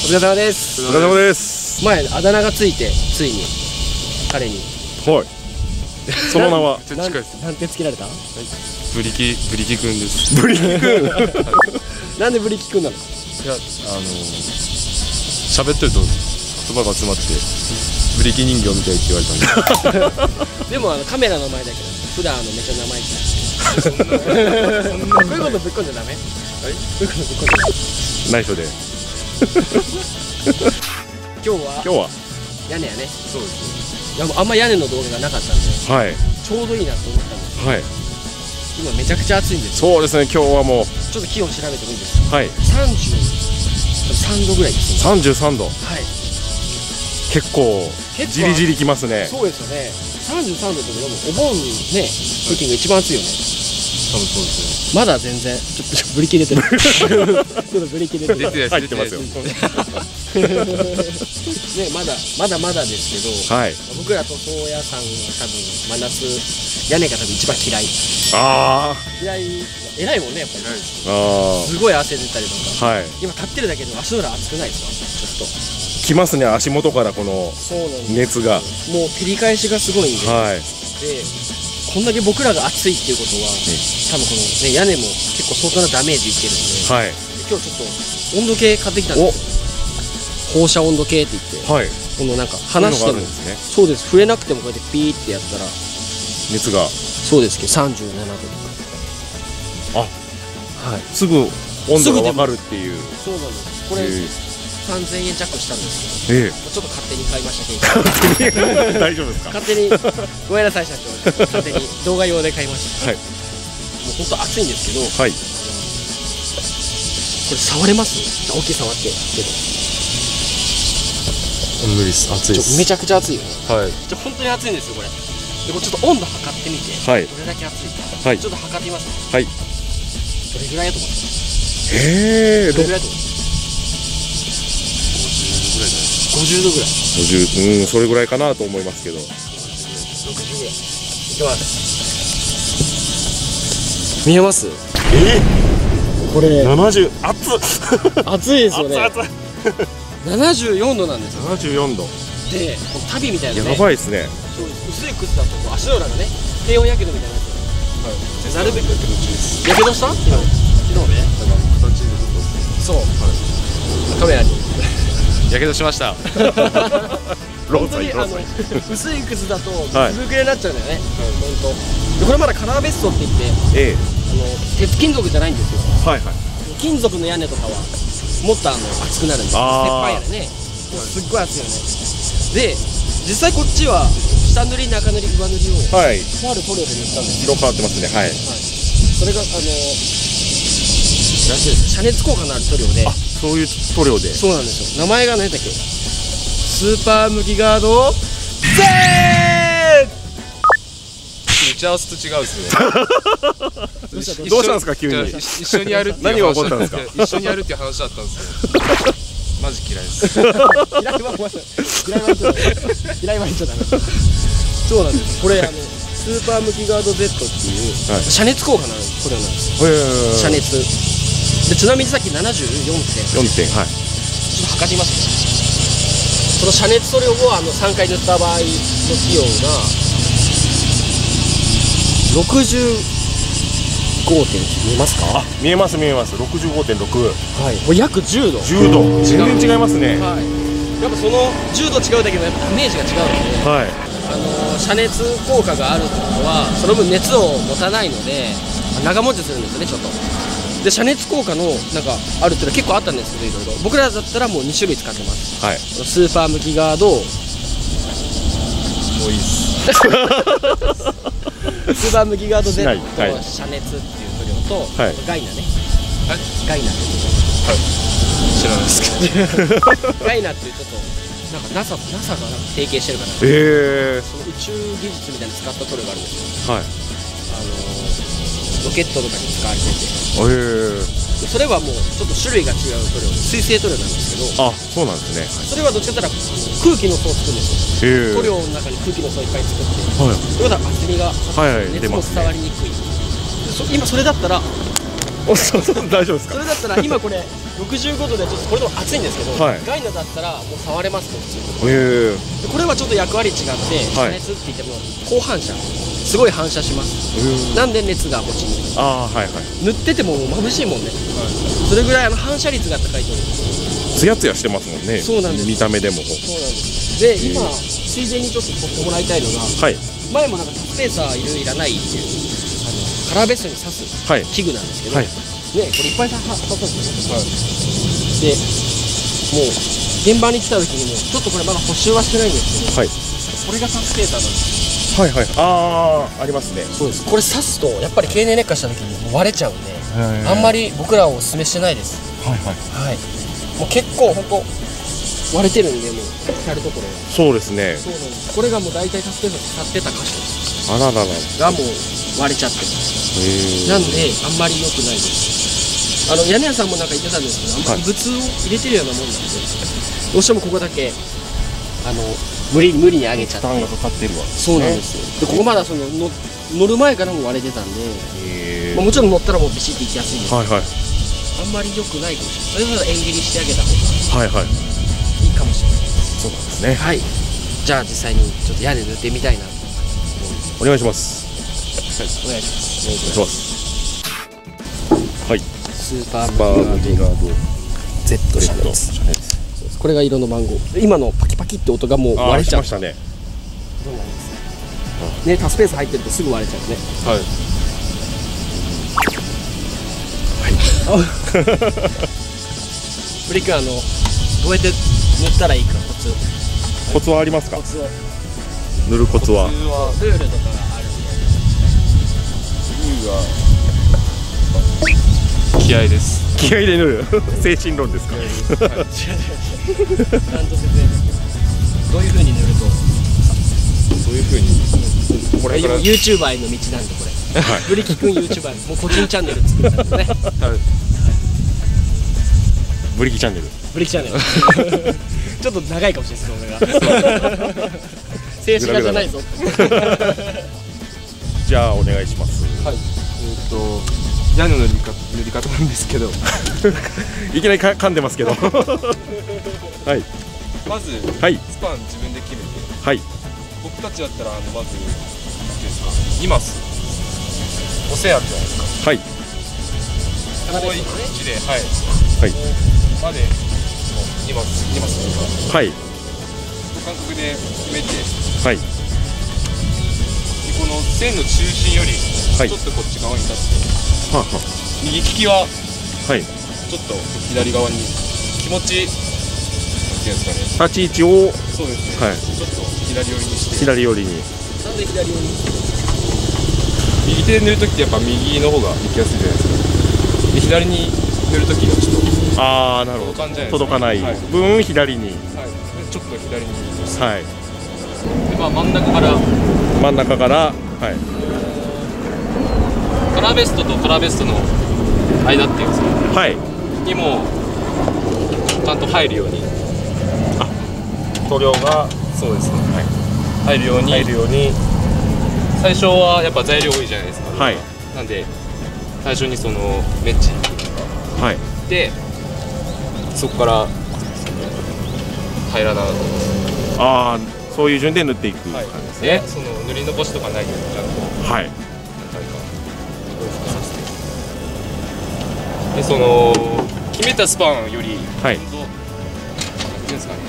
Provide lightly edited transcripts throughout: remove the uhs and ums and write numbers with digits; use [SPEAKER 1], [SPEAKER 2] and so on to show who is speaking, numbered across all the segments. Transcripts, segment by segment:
[SPEAKER 1] 疲れ様です。
[SPEAKER 2] お疲れ様です。
[SPEAKER 1] 前あだ名がついてついに彼に。
[SPEAKER 2] はい。その名は
[SPEAKER 1] なんてつけられた？
[SPEAKER 3] ブリキくんです。
[SPEAKER 2] ブリキくん。
[SPEAKER 1] なんでブリキくんなの？い
[SPEAKER 3] や喋ってると言葉が詰まってブリキ人形みたいって言われたんで。
[SPEAKER 1] でもカメラの前だけど普段めっちゃ生意気だ。こういうことぶっこんじゃダメ？はい。こういうことぶっこんじゃダメ。
[SPEAKER 2] 内緒で。
[SPEAKER 1] 今日は屋根やね。
[SPEAKER 3] そうです。
[SPEAKER 1] いやもうあんま屋根の動画がなかったんで、
[SPEAKER 2] はい。
[SPEAKER 1] ちょうどいいなと思ったんですけど、
[SPEAKER 2] はい。
[SPEAKER 1] 今めちゃくちゃ暑いんです。
[SPEAKER 2] そうですね。今日はもう
[SPEAKER 1] ちょっと気温調べてもいいですか？
[SPEAKER 2] はい。
[SPEAKER 1] 33度ぐらいですね。
[SPEAKER 2] 33度。
[SPEAKER 1] はい。
[SPEAKER 2] 結構じりじりきますね。
[SPEAKER 1] そうですよね。33度ってでもお盆ね付近が一番暑いよね。
[SPEAKER 3] 多分そうです
[SPEAKER 1] まだ全然ちょっとブリキ出てる。ちょっとブリキ出てる。
[SPEAKER 3] ね。出て
[SPEAKER 2] 入ってますよ。
[SPEAKER 1] ねまだですけど、
[SPEAKER 2] はい。
[SPEAKER 1] 僕らと宗谷さんは多分真夏屋根が多分一番嫌い。
[SPEAKER 2] あ
[SPEAKER 1] 嫌い偉いもんねやっぱり。
[SPEAKER 2] あ。あ
[SPEAKER 1] すごい汗出たりとか。
[SPEAKER 2] あ。はい。
[SPEAKER 1] 今立ってるだけで足の裏熱くないですか？ちょっと。
[SPEAKER 2] きますね。足元からこの
[SPEAKER 1] そうなんです。
[SPEAKER 2] 熱が。
[SPEAKER 1] もう照り返しがすごいんで。
[SPEAKER 2] はい。
[SPEAKER 1] でこんだけ僕らが暑いっていうことは、多分この、ね、屋根も結構相当なダメージいってるんで、
[SPEAKER 2] はい。
[SPEAKER 1] 今日ちょっと温度計買ってきたんですよ。放射温度計って言って、
[SPEAKER 2] はい。
[SPEAKER 1] このなんか離しても、
[SPEAKER 2] ですね。
[SPEAKER 1] そうです、触れなくてもこうやってピーってやったら
[SPEAKER 2] 熱が。
[SPEAKER 1] そうですけど37度とか。はい。
[SPEAKER 2] すぐ温度がわかるっていう。
[SPEAKER 1] そうなんです。これ3000円弱したんです
[SPEAKER 2] ええ。
[SPEAKER 1] けど、ちょっと勝手に買いましたけど。
[SPEAKER 2] 大丈夫ですか。
[SPEAKER 1] 勝手にごめんなさい社長、勝手に動画用で買いました。
[SPEAKER 2] はい。
[SPEAKER 1] もう本当暑いんですけど、
[SPEAKER 2] はい。
[SPEAKER 1] これ触れます？大きい触って。
[SPEAKER 3] 無理です。暑いです。
[SPEAKER 1] めちゃくちゃ暑いよね。
[SPEAKER 3] はい。
[SPEAKER 1] 本当に暑いんですよこれ。でこれちょっと温度測ってみて、
[SPEAKER 2] はい。
[SPEAKER 1] どれだけ暑いか、
[SPEAKER 2] はい。
[SPEAKER 1] ちょっと測ってみます。
[SPEAKER 2] はい。
[SPEAKER 1] どれぐらいやと思ってます？
[SPEAKER 2] へえ。
[SPEAKER 1] どれぐらいだと思ってます？50度ぐらい。
[SPEAKER 2] 50、それぐらいかなと思いますけど。
[SPEAKER 1] 60ぐらい。いきます。見えます？これ
[SPEAKER 2] 70、熱っ。
[SPEAKER 1] 暑いですよね。
[SPEAKER 2] 熱っ。
[SPEAKER 1] 74度なんですよ。
[SPEAKER 2] 74度。
[SPEAKER 1] で、この旅みたいなね。
[SPEAKER 2] やばいですね。
[SPEAKER 1] そう薄い靴だとこう足の裏がね、低温やけどみたいなやつ。なるべくやけどした？昨日ね。そう。カメラに。
[SPEAKER 3] やけどしました。
[SPEAKER 1] 本当に薄い靴だとずぶくれになっちゃうんだよね。本当。でこれまだカラーベストって言って、鉄金属じゃないんですよ。
[SPEAKER 2] はいはい。
[SPEAKER 1] 金属の屋根とかはもっと熱くなるんです。鉄板屋根ね。すっごい熱いよね。で実際こっちは下塗り中塗り上塗りをとある塗料で塗ったんです。
[SPEAKER 2] 色変わってますね。はい。
[SPEAKER 1] それが遮熱効果のある塗料で。
[SPEAKER 2] そういう塗料で。
[SPEAKER 1] そうなんですよ。名前が何だっけ？スーパームキガードゼー。
[SPEAKER 3] 打ち合わせと違うですね。
[SPEAKER 2] どうしたんですか急に。
[SPEAKER 3] 一緒にやるっていう
[SPEAKER 2] 何が起こったんですか。
[SPEAKER 3] 一緒にやるっていう話だったんですけど。マジ嫌いです。
[SPEAKER 1] 嫌いは言っちゃダメ。そうなんです。これスーパームキガード Z っていう遮熱効果のある塗料なんですよ。遮熱で、ちなみにさっき74.4点、
[SPEAKER 2] はい。
[SPEAKER 1] ちょっと測りますね。この遮熱塗料を3回塗った場合の気温が65.9見えますか？
[SPEAKER 2] 見えます。65.6。
[SPEAKER 1] はい。これ約10度。
[SPEAKER 2] 10度。全然違いますね。
[SPEAKER 1] はい。やっぱその10度違うだけどやっぱダメージが違うので。
[SPEAKER 2] はい。
[SPEAKER 1] 遮熱効果があるってことはその分熱を持たないので長持ちするんですよねちょっと。で遮熱効果のなんかあるっていうのは結構あったんですけどいろいろ僕らだったらもう2種類使ってます。
[SPEAKER 2] はい。
[SPEAKER 1] スーパームキガードもういいっす。スーパームキガード Z と遮熱っていう塗料とガイナね。ガイナっていう
[SPEAKER 3] 知らないですけ
[SPEAKER 1] ど。ガイナっていうちょっとなんか NASA が提携してるかな。その宇宙技術みたいに使った塗料があるんですよ。はい。ロケットとかに使われてて。それはもうちょっと種類が違う塗料、水性塗料なんですけど。
[SPEAKER 2] あ、そうなんですね。
[SPEAKER 1] それはどっちかというと空気の層を作るんですよ。塗料の中に空気の層をいっぱい作って。ということは厚みが熱も伝わりにくい。今それだったら
[SPEAKER 2] 大丈夫ですか？
[SPEAKER 1] それだったら今これ65度でちょっとこれでも熱いんですけど、
[SPEAKER 2] はい
[SPEAKER 1] ガイナだったらもう触れますもん普通に。
[SPEAKER 2] へえ。
[SPEAKER 1] でこれはちょっと役割違って、
[SPEAKER 2] はい
[SPEAKER 1] 加熱って言っても高反射、すごい反射します。なんで熱が落ちにくい。
[SPEAKER 2] ああ、はいはい。
[SPEAKER 1] 塗ってても眩しいもんね、それぐらい反射率が高いと思う。
[SPEAKER 2] ツヤツヤしてますもんね。
[SPEAKER 1] そうなんです。
[SPEAKER 2] 見た目でも。
[SPEAKER 1] そうなんです。で今ついでにちょっと取ってもらいたいのが、
[SPEAKER 2] はい。
[SPEAKER 1] 前もなんかスペーサーいるいらないっていうカラーベストに刺す
[SPEAKER 2] はい。
[SPEAKER 1] 器具なんですけど、
[SPEAKER 2] はい。
[SPEAKER 1] ね、これいっぱい刺すんですよ、でもう現場に来た時にもちょっとこれまだ補修はしてないんですけど、
[SPEAKER 2] はい。
[SPEAKER 1] これが刺すペーサーなんです
[SPEAKER 2] はいはい。ああ、ありますね。
[SPEAKER 1] よ。そうです。これ刺すとやっぱり経年劣化した時にもう割れちゃうんで、あんまり僕らはお勧めしてないです。
[SPEAKER 2] はいはい。
[SPEAKER 1] はい。もう結構本当割れてるんで、もう至る所が。
[SPEAKER 2] そうですね。
[SPEAKER 1] そうなんです。これがもう大体刺すペーサーで使ってた箇所
[SPEAKER 2] あららら。
[SPEAKER 1] がもう割れちゃってる。なんであんまり良くないです。屋根屋さんもなんか言ってたんですけど、あんまり異物を入れてるようなもんなんで、どうしてもここだけ無理に上げちゃって。
[SPEAKER 2] 負担がかかってるわ。
[SPEAKER 1] そうなんですよ。でここまだ乗る前からも割れてたんで、もちろん乗ったらもうビシッていきやすいんですけど、
[SPEAKER 2] はいはい。
[SPEAKER 1] あんまり良くないかもしれない。それなら円切りしてあげた方が
[SPEAKER 2] はいはい。
[SPEAKER 1] いいかもしれないです。
[SPEAKER 2] そうなんですね。
[SPEAKER 1] はい。じゃあ実際にちょっと屋根塗ってみたいなと思います。
[SPEAKER 2] お願いします。
[SPEAKER 1] お願いします。
[SPEAKER 2] お願いします。はい。
[SPEAKER 1] スーパー
[SPEAKER 2] バームディガード
[SPEAKER 1] Z シャネツ。これが色の番号。今のパキパキって音がもう割れちゃう。
[SPEAKER 2] ましたね。
[SPEAKER 1] そうなんですね。タスペース入ってるとすぐ割れちゃうね。
[SPEAKER 3] はい。
[SPEAKER 1] ブリックどうやって塗ったらいいかコツ。
[SPEAKER 2] コツはありますか？
[SPEAKER 1] コツを
[SPEAKER 2] 塗るコツは。
[SPEAKER 1] ルールとかがあるんで。
[SPEAKER 3] 気合です。
[SPEAKER 2] 気合で塗る。精神論ですか？
[SPEAKER 1] 違う違う違う。ちゃんと説明です。どういう風に塗ると。
[SPEAKER 3] そういう風に
[SPEAKER 1] これ今 YouTuber への道なんでこれ。ブリキ君 YouTuber もう個人チャンネル作ったんですね。
[SPEAKER 2] ブリキチャンネル。
[SPEAKER 1] ブリキチャンネル。ちょっと長いかもしれないです動画が。静止画じゃないぞ。
[SPEAKER 2] じゃあお願いします。
[SPEAKER 3] はい。屋根の塗り方なんですけど、
[SPEAKER 2] いきなり噛んでますけど。はい。
[SPEAKER 3] まず
[SPEAKER 2] はい。
[SPEAKER 3] スパン自分で決めて、
[SPEAKER 2] はい。
[SPEAKER 3] 僕たちだったらまずなんていうんですか、2マスおせあるじゃないですか。
[SPEAKER 2] はい。
[SPEAKER 3] ここ1で、はい。
[SPEAKER 2] はい。
[SPEAKER 3] まで2マスとか、
[SPEAKER 2] はい。
[SPEAKER 3] 感覚で決めて、
[SPEAKER 2] はい。
[SPEAKER 3] この線の中心よりちょっとこっち側に立って、
[SPEAKER 2] はあは
[SPEAKER 3] 右利きは
[SPEAKER 2] はい。
[SPEAKER 3] ちょっと左側に気持ちっていうんですかね。
[SPEAKER 2] 立ち位置を
[SPEAKER 3] そうですね。
[SPEAKER 2] はい。
[SPEAKER 3] ちょっと左寄りにして。
[SPEAKER 2] 左寄りに。
[SPEAKER 1] なんで左寄りに。
[SPEAKER 3] 右手で塗るときってやっぱ右の方が行きやすいじゃないですか。で左に塗るときがちょっと
[SPEAKER 2] ああ、なるほど。届かない分左に。
[SPEAKER 3] はい。でちょっと左に。
[SPEAKER 2] はい。
[SPEAKER 3] でまあ真ん中から。
[SPEAKER 2] 真ん中からはい。
[SPEAKER 3] カラーベストとカラーベストの間っていうんですか。
[SPEAKER 2] はい。
[SPEAKER 3] にもちゃんと入るように。
[SPEAKER 2] あ、塗料が
[SPEAKER 3] そうですね。
[SPEAKER 2] はい。
[SPEAKER 3] 入るように。最初はやっぱ材料多いじゃないですか。
[SPEAKER 2] はい。
[SPEAKER 3] なんで最初にそのメッチ
[SPEAKER 2] はい
[SPEAKER 3] でそこから平らな
[SPEAKER 2] ああそういう順で塗っていく感じですね。
[SPEAKER 3] その塗り残しとかないようにちゃんと
[SPEAKER 2] はい
[SPEAKER 3] 何回か往復させて、でその決めたスパンより
[SPEAKER 2] はい
[SPEAKER 3] 何ていうんですかね。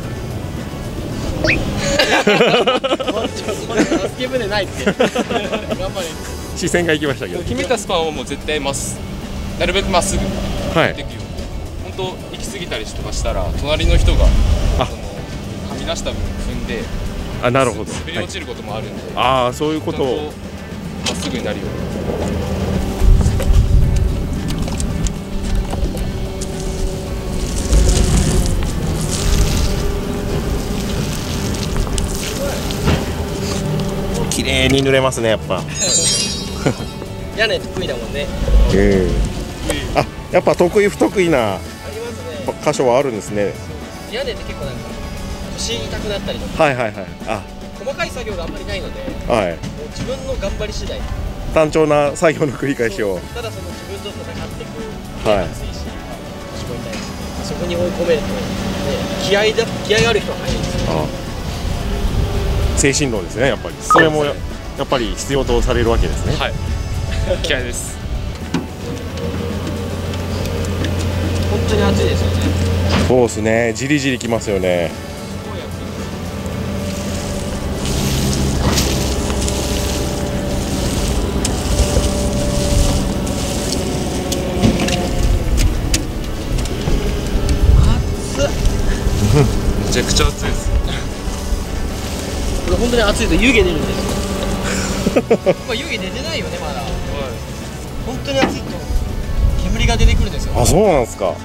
[SPEAKER 1] 助け舟ないって。頑張れ。
[SPEAKER 2] 視線が行きましたけど。
[SPEAKER 3] 決めたスパンはもう絶対なるべくまっすぐ
[SPEAKER 2] はい
[SPEAKER 3] できるように。本当行き過ぎたりとかしたら隣の人が
[SPEAKER 2] あ
[SPEAKER 3] そのはみ出した分踏んで
[SPEAKER 2] あなるほど。
[SPEAKER 3] 滑り落ちることもあるんで、
[SPEAKER 2] ああそういうことを
[SPEAKER 3] ちゃんとまっすぐになるように。
[SPEAKER 2] 綺麗に塗れますねやっぱ。
[SPEAKER 1] 屋根得意だもんね。
[SPEAKER 2] あやっぱ得意不得意な
[SPEAKER 1] ありますね。
[SPEAKER 2] 箇所はあるんですね。
[SPEAKER 1] 屋根って結構なんか腰痛くなったりとか
[SPEAKER 2] はいはいはい。あ
[SPEAKER 1] 細かい作業があんまりないので、
[SPEAKER 2] はい。
[SPEAKER 1] もう自分の頑張り次第。
[SPEAKER 4] 単調な作業の繰り返しを。
[SPEAKER 1] ただその自分と戦っていく
[SPEAKER 4] はい。
[SPEAKER 1] 精神が絞りたい。そこに追い込めると、ね、気合がある人は早いんですよ。
[SPEAKER 4] ああ、精神論ですね、やっぱり。それもやっぱり必要とされるわけですね。
[SPEAKER 3] はい。気合です。
[SPEAKER 1] 本当に暑いですよね。
[SPEAKER 4] そうですね、じりじりきますよね。
[SPEAKER 1] すごい暑い。
[SPEAKER 3] めちゃくちゃ暑いです。
[SPEAKER 1] これ本当に暑いと湯気出るんですよ。まあ湯気出てないよねまだ。本当に暑いと煙が出てくるんですよ。
[SPEAKER 4] あ、そうなんですか。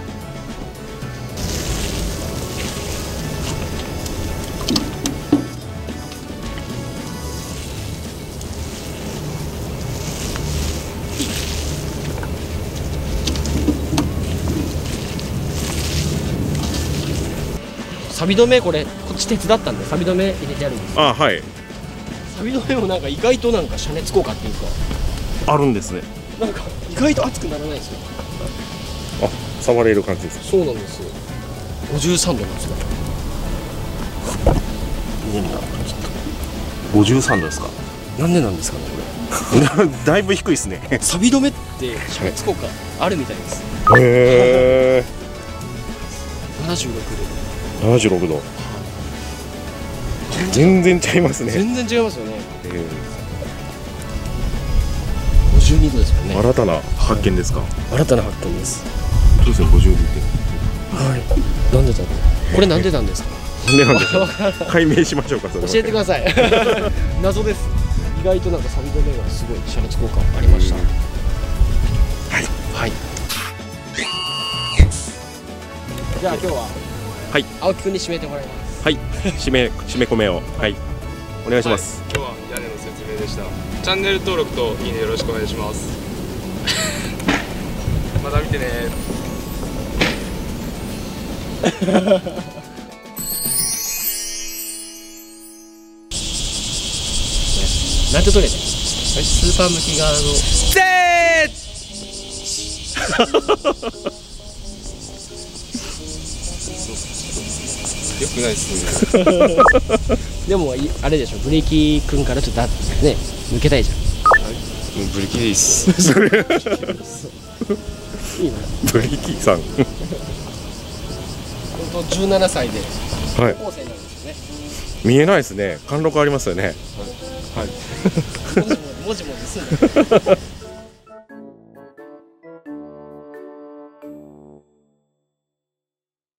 [SPEAKER 1] 錆止めこれこっち手伝ったんで錆止め入れてあるんです。
[SPEAKER 4] あ、はい。
[SPEAKER 1] 錆止めもなんか意外となんか遮熱効果っていうか
[SPEAKER 4] あるんですね。
[SPEAKER 1] なんか意外と熱くならないですよ。
[SPEAKER 4] あ、触れる感じです。
[SPEAKER 1] そうなんですよ。53度なんですよ。
[SPEAKER 4] いいんだ。53度ですか。
[SPEAKER 1] なんでなんですかねこれ。
[SPEAKER 4] だいぶ低いですね。
[SPEAKER 1] 錆止めって遮熱効果あるみたいです。
[SPEAKER 4] へえ。
[SPEAKER 1] 76度。
[SPEAKER 4] 76度。全然ちゃいますね。
[SPEAKER 1] 全然違いますよね。52度ですよね。
[SPEAKER 4] 新たな発見ですか。
[SPEAKER 1] 新たな発見です。
[SPEAKER 4] そうですね、52って。
[SPEAKER 1] はい。なんでだろう。これなんでなんですか。
[SPEAKER 4] なんでなんでしょう。解明しましょうか。それは
[SPEAKER 1] 教えてください。謎です。意外となんか錆止めがすごい遮熱効果ありました。はいはい。じゃあ今日は
[SPEAKER 4] はい、
[SPEAKER 1] 青木くんに締めてもらいます。
[SPEAKER 4] はい、締め込めを、はい、お願いします。
[SPEAKER 3] 今日は屋根の説明でした。チャンネル登録といいねよろしくお願いします。また見てね。
[SPEAKER 1] なんて取れた。スーパー向き側の。
[SPEAKER 3] よくないですね。
[SPEAKER 1] でもあれでしょ、ブレーキくんからちょっとね抜けたいじゃん。
[SPEAKER 3] もうブレーキでいいっす。
[SPEAKER 1] いいな。
[SPEAKER 4] ブレーキさん。
[SPEAKER 1] 本当17歳で
[SPEAKER 4] はい。
[SPEAKER 1] 高校生なんですよね。
[SPEAKER 4] 見えないですね。貫禄ありますよね。
[SPEAKER 3] はい。
[SPEAKER 1] もじもじすんの。